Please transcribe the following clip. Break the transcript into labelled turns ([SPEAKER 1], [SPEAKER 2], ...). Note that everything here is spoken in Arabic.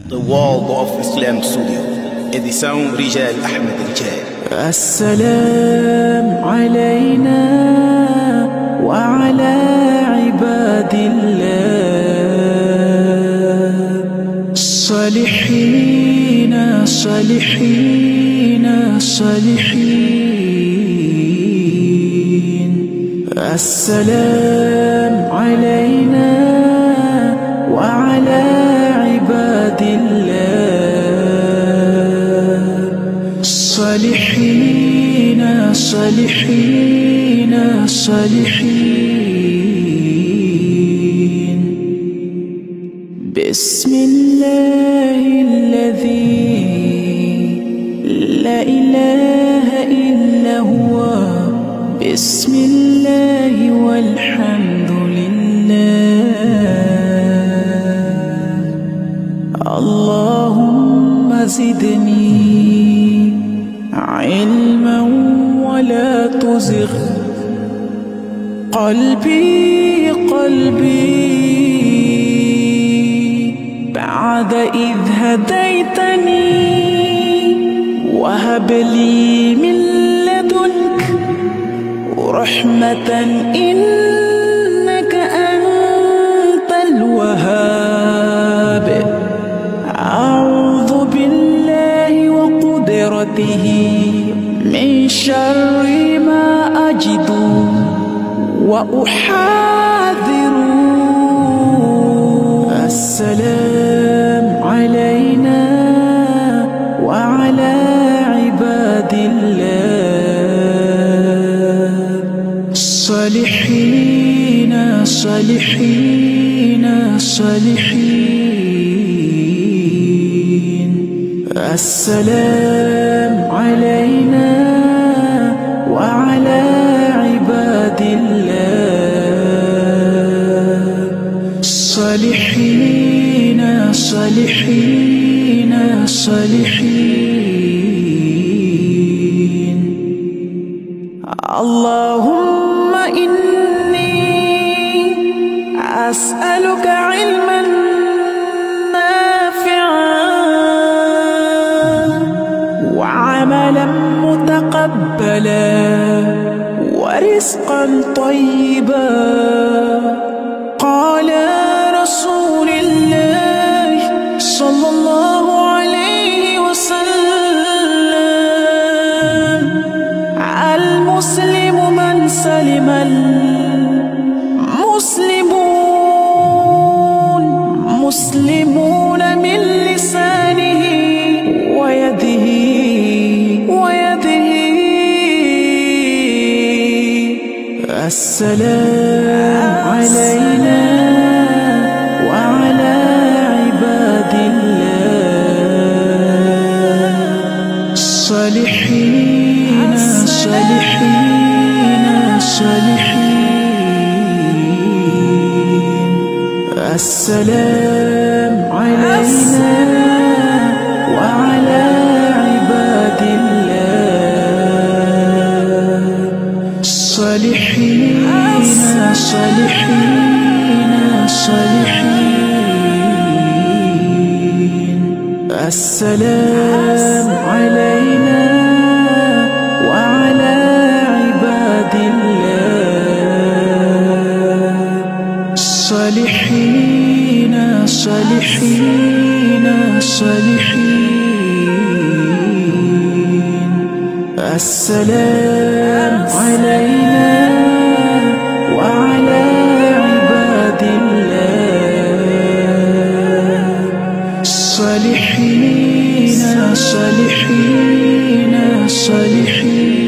[SPEAKER 1] The World of Islam Studio. Edição رجال أحمد رجال.
[SPEAKER 2] السلام علينا وعلى عباد الله صالحين صالحين صالحين. السلام علينا وعلى عباد الله صالحين صالحين صالحين. بسم الله الذي لا إله إلا هو. بسم الله والحمد لله. اللهم زدني علما ولا تزغ قلبي بعد إذ هديتني وهب لي من لدنك رحمة إنك أنت الوهاب. أعوذ بالله وقدرته من شر ما أجد وأحاذر. السلام علينا وعلى عباد الله صالحين صالحين صالحين. السلام علينا وعلى عباد الله صالحين صالحين صالحين. اللهم إني أسألك علما نافعا وعملا متقبلا ورزقا طيبا. قال رسول الله صلى الله عليه وسلم: المسلم من سلم المسلمون من لسانه ويده. السلام علينا وعلى عباد الله صالحين صالحين صالحين. السلام علينا وعلى عباد الله صالحين صالحين صالحين. السلام علينا وعلى عباد الله صالحين صالحين صالحين. السلام علينا وعلى عباد الله صالحين صالحين صالحين.